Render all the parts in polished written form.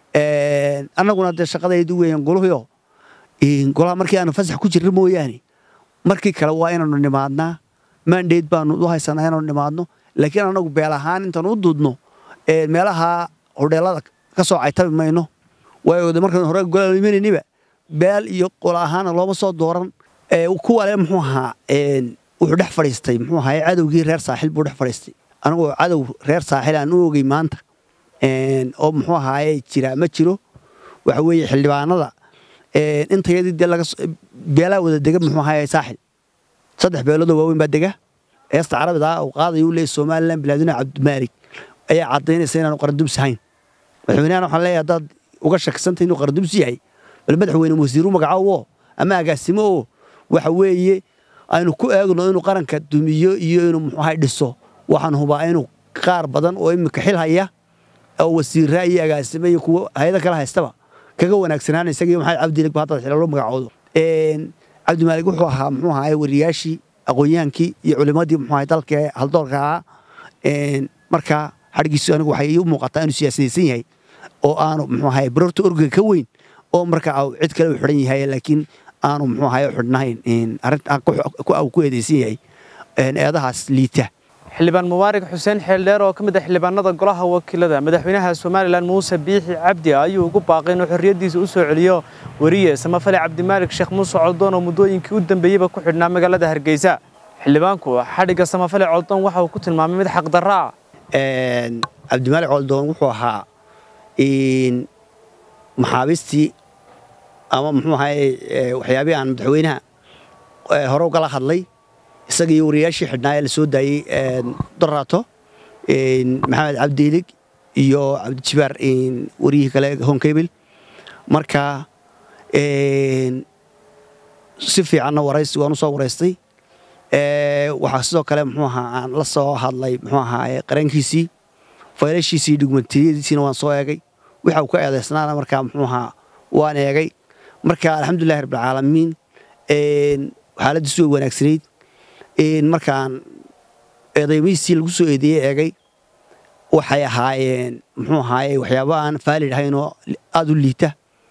annaguna dee shaqadaydu weeyaan goluhuyo golaha markii aanu fasax ku jirno mooyaane markii kale waa inaanu nimaadnaa mandate baanu u haysanaa inaanu nimaadno laakiin anagu beel ahaan intaan u duudno meelaha hodheelada ka soo caytabi mayno waayo markaan hore golaha imanayniba beel iyo qol ahaana looma soo dooran kuwa le muxuu ahaa wuxuu dhex fadhiistay muxuu ahaa cadowgii reer saaxil buu dhex fadhiistay anagoo cadow reer saaxil aan u ogey maanta oo muxuu ahaa jira ma jiro waxa weeye xildhibaanada intayadii dee laga beelaha wada dega muxuu ahaa saaxil saddex beelood oo waaweyn baa dega heesta carabida uu qaadayo u leeyahay Soomaaliland bilaaduna Cabdimaalig ayaa cadeynaysa inaanu qarandubs ahayn madaxweynaha waxaan leeyahay dad uga shaksantahay inuu qarandubs yahay bal madaxweyne wasiiru magacaawo ama agaasimo waxa weeye aynu ku eegno inuu qaranka dumiyo iyo inuu muxuu ahaa dhiso waxaan hubaa inuu qaar badan oo imika xil haya oo wasiirra iyo agaasimo iyo kuwa hay'ada kala haystaba kaga wanaagsanaan isaga iyo maxay Cabdilig baa hadda xilalo magacoodo Cabdimaalig wuxuu ahaa muxuu ahaa wariyaashii aqoonyahaankii iyo culimadii muxuu ahaa dalka haldoorka marka xarigiisu anigu waxay u muuqataa inuu siyaasadaysan yahay oo aanu muxuu ahaa barorta orga ka weyn oo marka cid kale u xiran yahay laakiin aanu muxuu ahaa xidhnayn arinta ku eedeysan yahay eedahaas liita xildhibaan Mubaarak Xuseen Xeeldheer oo kamid ah xildhibaanada golaha wakiilada madaxweynaha Soomaaliland Muuse Biixi Cabdi ayuu ugu baaqay inuu xorriyadiisa u soo celiyo wariye Samafale Cabdimaalig Sheekh Muuse Coldoon oo muddooyinkii u dambeeyay ku xidhnaa magaalada Hargeysa xildhibaanku xadhiga Samafale Coldoon waxa uu ku tilmaamay mid xaq darro ah Cabdimaalig Coldoon wuxuu ahaa maxaabiistii ama muxuu ahaa waxyaabaha aan madaxweynaha hore uga hadlay isaga iyo wariyaashii xidhnaa la soo daayay daraato maxamed Cabdilig iyo Cabdi Jibaar wariyihii kale Honkebel marka si fiican waraysi waan soo waraystay waxa sidoo kale muxuu ahaa aan la soo hadlay muxuu ahaa qarankiisii faylashiisii dhugmatiyadiisina waan soo eegay waxa uu ka eedeysnaana marka muxuu ahaa waan eegay marka alxamdulilaahi rabbil caalamiin xaaladiisu way wanaagsanayd markaan eedeymiisii lagu soo eegay waxay ahaayeen muxuu ahaa waxyaabo aan faalid ahayn oo aad u liita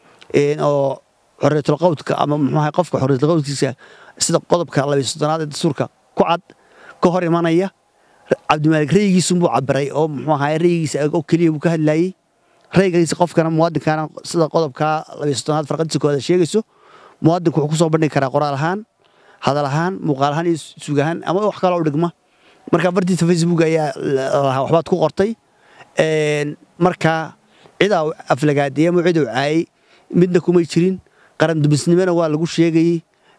oo xorriyatul qowlka ama muxuu ahaa qofka xorriyatul qowlkiisa sida qodobka 23 ee dastuurka ku cad ka hor imanaya Cabdimaalig raygiisu buu cabiray oo muxuu ahaa raygiisa oo kaliya uu ka hadlayay raygiisa qofkana muwaadinkaana sida qodobka 23 farqadiisa kooda sheegayso muwaadinku wuxuu ku soo bandhigi karaa qoraal ahaan hadal ahaan muuqaal ahaan iyo suugahan ama wax kale oo dhigma marka bartiisa Facebook ayaa waxbaad ku qortay marka cida aflagaadiya mu cidu caay midna kuma jirin qaran dubisnimana waa lagu sheegay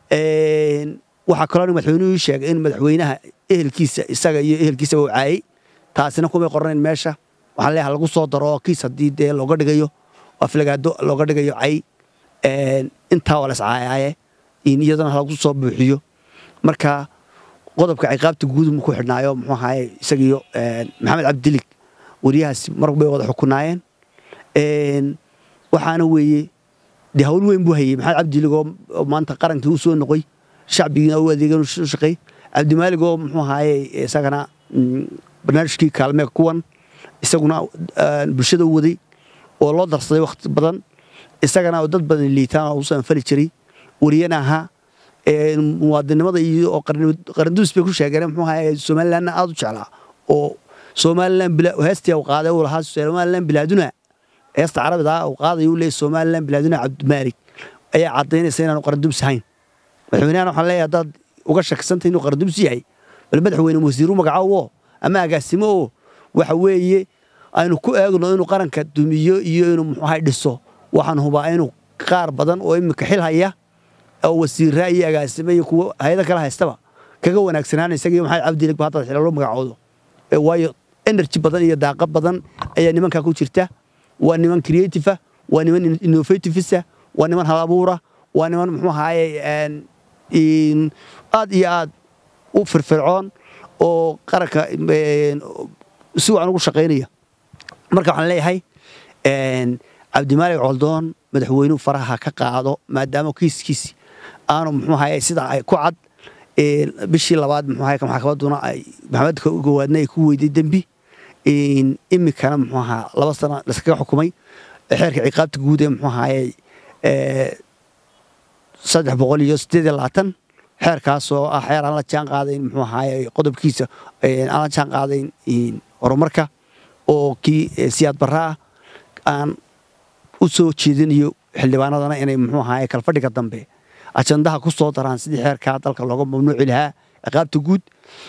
waxa kale oo madaxweynuhu sheegay in madaxweynaha ehelkiisa isaga iyo ehelkiisa uu caay taasina kuma qornayn meesha waxa leeyahay lagu soo daro kiis hadii dee looga dhigayo aflagaado looga dhigayo caay inta wala saacay in iyadana lagu soo buuxiyo marka qodobka ciqaabta guud uu ku xidhnaayo muxuu ahaa isagiyo maxamed Cabdilig wariyahaas mar bay wada xukunaayeen waxaana weeye de hawl weyn buu hayay maxamed Cabdilig oo maanta qarankii uu soo noqoy shacbiga uu adeegan u shaqay Cabdimaalig oo muxuu ahaa isagana barnaamijkii kaalme kuwan isaguna bulshada u waday oo loo darsaday waqti badan isagana dad badan liitaan oo soo fali jiray wariyanaha muwaadinimada iyo qaranduus bay ku sheegeen muxuu ahaa Soomaaliland aad u jeclaa oo Soomaaliland bila heestii uu qaaday oo lahaa Soomaaliland bilaaduna heesta carabida uu qaaday oo leeyahay Soomaaliland bilaaduna Cabdimaalig ayaa cadeynaysa inaanu qarandubs ahayn madaxweynaha waxaan leeyahay dad uga shaksantahay inuu qarandubs yahay bal madaxweyne wasiiru magacaawo ama agaasimo waxa weeye aynu ku eegno inuu qaranka dumiyo iyo inuu muxuu ahaa dhiso waxaan hubaa inuu qaar badan oo imika xil haya oo wasiirra iyo agaasimo iyo kuwa hay'ada kala haystaba kaga wanaagsanaan isaga iyo maxay Cabdilig baa hadda xilalo magacoodo waayo energy badan iyo daaqad badan ayaa nimanka ku jirta waa niman creative waa niman innovative waa niman hal abuura waa niman muxuu ahaa aad iyo aad u firfircoon oo qaranka si wacan ugu shaqeynaya marka waxaan leeyahay Cabdimaalig Coldoon madaxweynuhu faraha ka qaado maadaama kiiskiisi aanu muxuu ahaa sida ay ku cad bishii labaad muxuu ahaa maxkamaduna ay maxamadka ugu waadnay ku weydiin dambi imikana muxuu ahaa 2 sano la iska xukumay xeerka ciqaabta guud ee muxuu ahaayey 328 xeerkaasoo ah xeer aan la jaan qaadayn muxuu ahaayey qodobkiisa aan la jaan qaadayn horumarka oo kii siyaad barra ah aan u soo jeedinayo xildhibaanadana inay muxuu ahaayey kalfadhiga dambe ajandaha ku soo daraan sidii xeerkaa dalka looga mamnuuci lahaa ciqaabta guud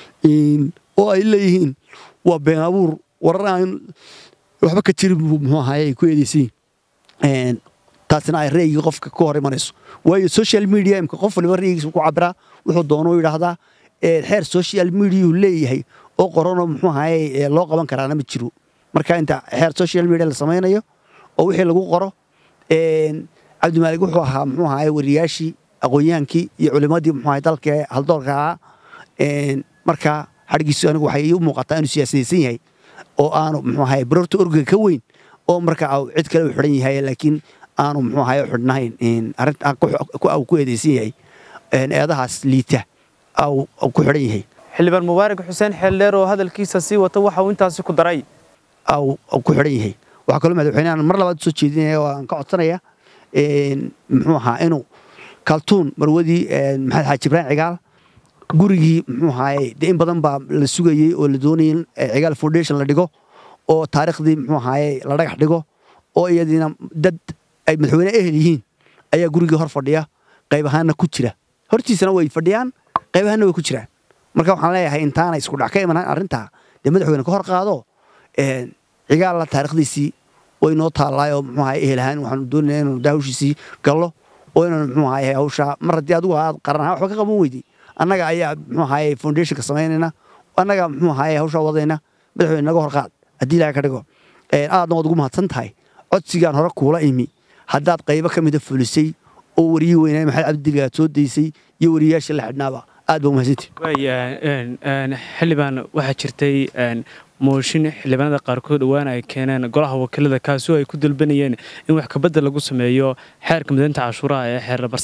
oo ay leeyihiin waa been abuur warar aan waxba ka jirin muxuu ahaayey ku eedeysiin taasina ay ra'yigii qofka ka hor imanayso waayo social media imka qof waliba ra'yigiisa ku cabiraa wuxuu doono yidhaahdaa xeer social media uu leeyahay oo qoranoo muxuu ahaayey loo qaban karaana ma jiro marka inta xeer social media la samaynayo oo wixii lagu qoro cabdimaalig wuxuu ahaa muxuu ahaayey wariyaashii aqoon-yahankii iyo culimadii muxuu ahaayey dalka haldoorka ahaa marka xadhgiisu anigu waxay ii muuqataa inuu siyaasadaysan yahay oo aanu muxuu ahaayey baroorta orgiga ka weyn oo marka cid kale u xidhan yahay laakiin aanu muxuu ahaayey xidhnahayn arrinta ku eedeysan yahay eedahaas liita ku xidhan yahay xildhibaan mubaarak xuseen xeeldheer oo hadalkiisa sii wata waxa uu intaasi ku daray ku xidhan yahay waxaa kaloo madaxweynahan mar labaad soo jeedinaya oo aan ka codsanaya muxuu ahaa inuu kaltuun marwadii maxamed xaaji ibraahim cigaal gurigii muxuu ahaayey dee in badan baa la sugayey oo la doonayay in cigaal foundation la dhigo oo taariikhdii muxuu ahaayey la dhagax dhigo oo iyadiina dad ay madaxweyne ehel yihiin ayaa gurigii hor fadhiya qayb ahaanna ku jira hortiisana way fadhiyaan qayb ahaanna way ku jiraan marka waxaan leeyahay intaana isku dhac ka imanaan arrintaa dee madaxweyne ka hor qaado cigaalla taariikhdiisii way noo taalaayoo muxuu ahaayey ehel ahaan waxaanu doonaynaa inuu hawshiisii gallo oo inaan muxuu ahaayey hawshaa mar haddii adigu aad qaran ahaan waxba ka qaban weydii annaga ayaa muxuu ahaayey foundationka samaynayna annaga muxuu ahaayey hawshaa wadayna madaxweyne naga hor qaad haddii ilaahay ka dhigo aadna waad ugu mahadsan tahay codsigaan hore kuula imi haddaad qaybo ka mida fulisay oo wariyii weynaa maxamed cabdiga aad soo daysay iyo wariyayaashii la xidhnaaba aad baa umahadsantihi xildhibaan waxaa jirtay mooshin xildhibaanada qaarkood dhowaan ay keeneen golaha wakiilada kaasoo ay ku dalbanayeen in wax kabedel lagu sameeyo xeerka mideynta cashuuraha ee xeer nambar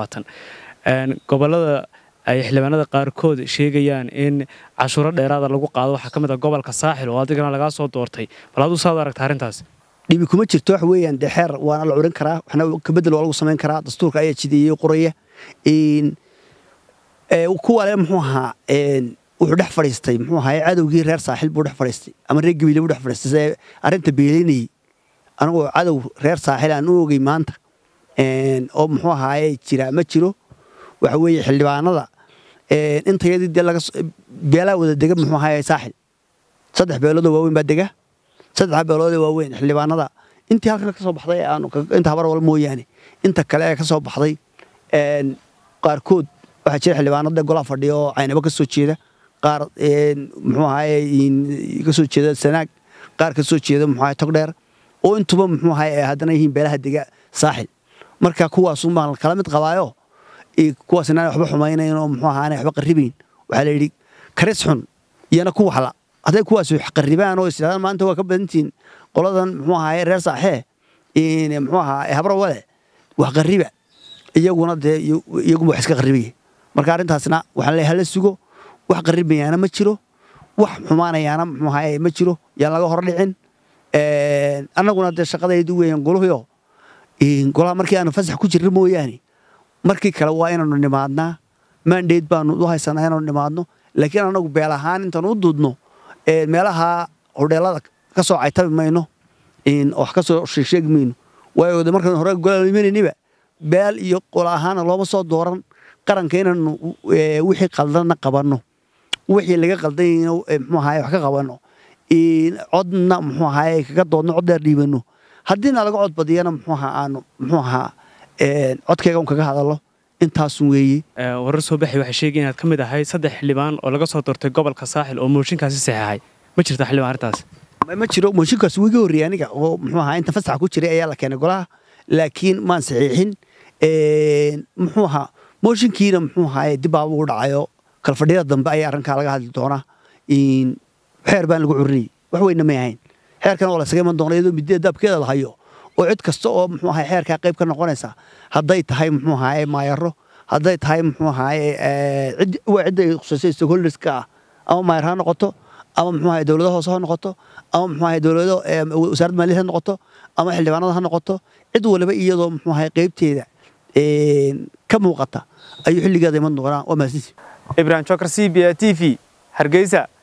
323 gobolada ay xildhibaanada qaarkood sheegayaan in cashuuro dheeraada lagu qaado waxaa ka mid ah gobolka saaxil oo adigana lagaa soo doortay bal aduu saad aragta arrintaas dhibi kuma jirto wax weeyaan dee xeer waana la curin karaa waxna kabedel waa lagu samayn karaa dastuurka ayaa jideeyey qoraya kuwa le muxuu ahaa wuxuu dhex fadhiistay muxuu ahaa cadowgii reer saaxil buu dhex fadhiistay ama reer gabiile buu dhex fadhiistay see arrinta beeleynayey anigoo cadow reer saaxil aan u ogey maanta oo muxuu ahaaye jira ma jiro waxa weeye xildhibaanada intayadii dee beelaa wada dega muxuu ahaaye saaxil 3 beeloodoo waaweyn baa dega 3 beeloodoo waaweyn xildhibaanada intii halkan ka soo baxday inta habar wal mooyaane inta kale ee ka soo baxday qaarkood waxaa jira xildhibaanada golaha fadhiya oo caynaba ka soo jeeda qaar muxuu ahaayey ka soo jeeda sanaag qaar ka soo jeeda muxuu ahaayey togdheer oo intuba muxuu ahaayey haddana yihiin beelaha dega saaxil marka kuwaasuun baan kala mid qabaayo kuwaas inaan waxba xumaynayn oo muxuu ahaanay waxba qarribayn waxaa la yidhi karis xun iyana ku waxla hadday kuwaas wax qarribaan oo islaadaan maanta waa ka badantihiin qoladan muxuu ahaayey reer saaxee muxuu ahaa habro wale wax qarriba iyaguna dee iyaguba wax iska qarribaya marka arrintaasna waxaan leeyahay hala sugo wax qarribayaana ma jiro wax xumaanayaana muxuu ahaayey ma jiro yaan laga hor dhicin annaguna dee shaqadaydu weeyaan goluhuyo golaha markii aanu fasax ku jirna mooyaane markii kale waa inaanu nimaadnaa mandate baanu u haysanaa inaanu nimaadno laakiin annagu beel ahaan intaanu u duudno meelaha hodheelada ka soo caytabi mayno wax ka soo sheegi mayno waayo markaan hore golaha imanayniba beel iyo qola ahaana looma soo dooran qaranka inaanu wixii qaldanna qabanno wixii laga qaldanyayna muxuu ahaay wax ka qabanno codna muxuu ahaay kaga doodno cod dheer dhiibanno haddiina laga cod badiyana muxuu ahaa aanu muxuu ahaa codkayga un kaga hadallo intaasun weeye warar soo baxay waxay sheegeen inaad ka mid ahay 3 xildhibaan oo laga soo doortay gobolka saaxil oo mooshinkaasi saxeexay ma jirta xildhibaan arrintaas ma jiro mooshinkaas wuu iga horreeyay aniga oo muxuu ahaa inta fasax ku jiray ayaa la keenay golaha laakiin maan saxiixin muxuu ahaa mooshinkiina muxuu ahaa dib baa ugu dhacayo kalfadhiyada dambe ayaa arrinkaa laga hadli doonaa xeer baan lagu curinayay wax weynna may ahayn xeerkan oo la isaga iman doona iyadoo midida daabkeeda la hayo oo cid kasta oo muxuu ahaa xeerkaa qayb ka noqonaysa hadday tahay muxuu ahaa maayaro hadday tahay muxuu ahaa cidda ay khusayso stakeholderska ah ama maayar ha noqoto ama muxuu ahaa dowlado hoose ha noqoto ama muxuu ahaa dowlado wasaaradda maaliyadda ha noqoto ama xildhibaanada ha noqoto cid waliba iyadoo muxuu ahaa qaybteeda ka muuqata ayuu xilligeeda iman doonaa waa mahadsantihiin Ibrahim Chokr CBA TV Hargeysa